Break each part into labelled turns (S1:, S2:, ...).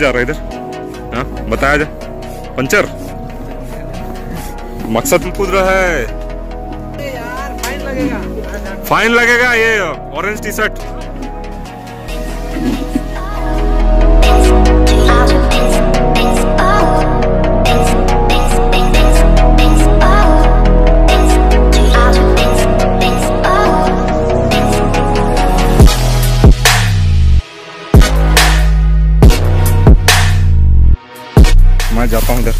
S1: जा रहा है इधर? हाँ बताया जा। पंचर मकसद में कूद रहा है
S2: यार, फाइन लगेगा।
S1: फाइन लगेगा। ये ऑरेंज टी शर्ट मैं जाता हूँ इधर।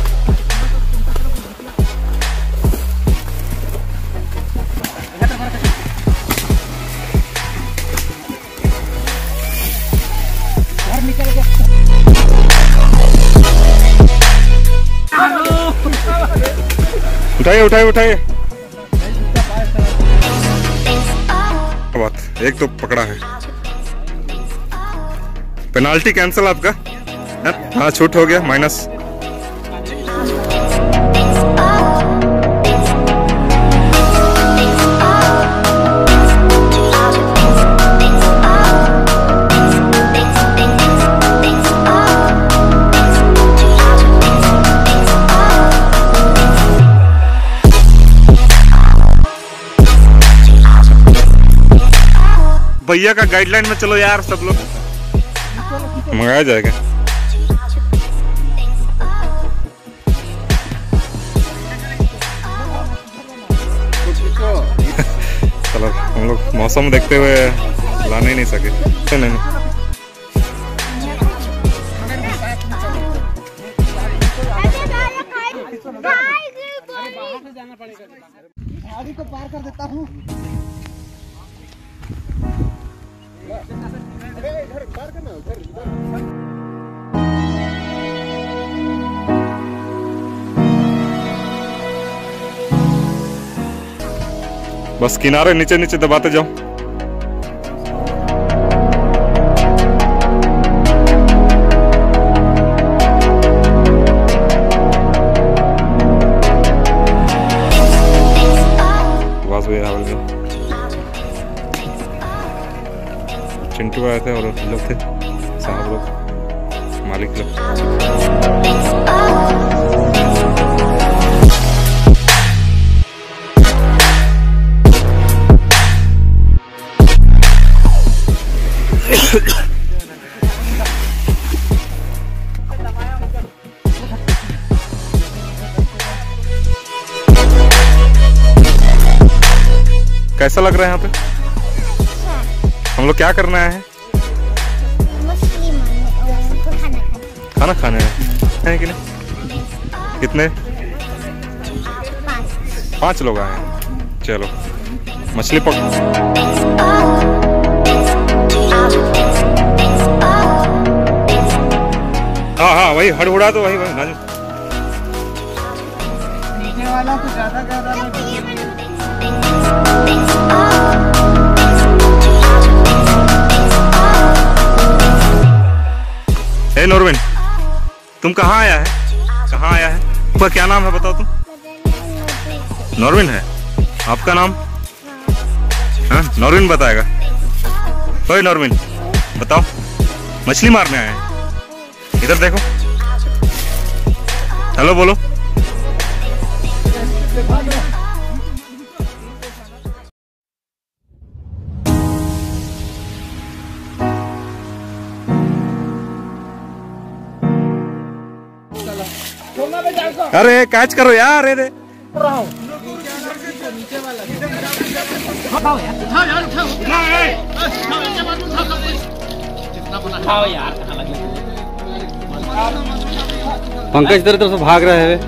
S1: उठाइए उठाइए उठाइए। बात एक तो पकड़ा है। पेनाल्टी कैंसिल आपका। हाँ छूट हो गया माइनस। भैया का गाइडलाइन में चलो यार सब लोग। मंगाया जाएगा। चलो हम लोग मौसम देखते हुए लाने ही नहीं सके। नहीं
S2: गाड़ी को पार कर देता हूँ। घर पार करना
S1: बस किनारे नीचे नीचे दबाते जाओ। आवाज भी आ गई। चिंटू आए थे और लोग थे साहब लोग मालिक लोग। कैसा लग रहा है यहाँ पे? हम लोग क्या करना है? खाना खाने हैं कि नहीं? कितने? 5 लोग आए हैं। चलो मछली हाँ वही हड़हुड़ा तो वही राजू।
S2: नीचे वाला तो ज्यादा
S1: हे नॉर्विन, तुम कहाँ आया है? कहाँ आया है? आपका क्या नाम है बताओ तुम? नॉर्विन है आपका नाम? हाँ नॉर्विन बताएगा। ओए नॉर्विन बताओ, मछली मारने आए हैं? इधर देखो, हेलो बोलो। अरे कैच करो यार। अरे
S3: पंकज इधर से भाग रहे हैं।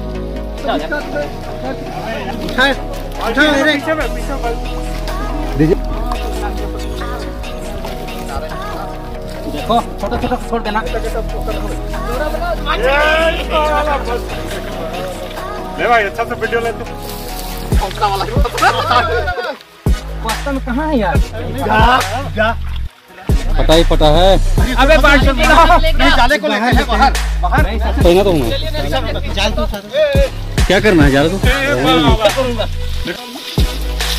S3: देखो छोटा छोटा छोड़ देना।
S1: ले भाई अच्छा से वीडियो लेते।
S2: कहाँ है यार?
S3: पता ही पता है।
S2: अबे नहीं जाले को लेके है बाहर बाहर
S3: तो ना। तो
S2: जाल तो
S3: क्या करना है यार? तू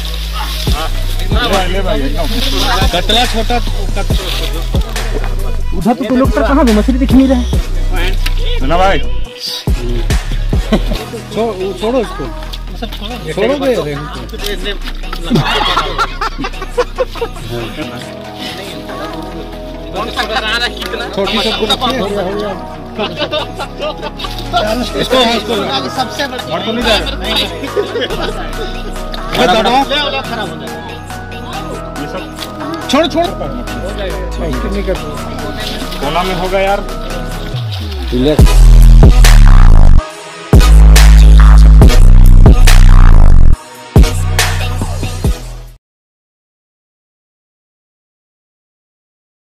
S3: कतला छोटा
S2: उधर तो तुम लोग कहाँ भी मछली दिख नहीं रहे।
S1: ना भाई
S3: छोड़ो इसको, छोड़ोगे? छोटी सबको
S2: सबसे
S1: ये सब
S2: छोड़ छोड़
S1: कोना में होगा यार।
S3: रिलैक्स।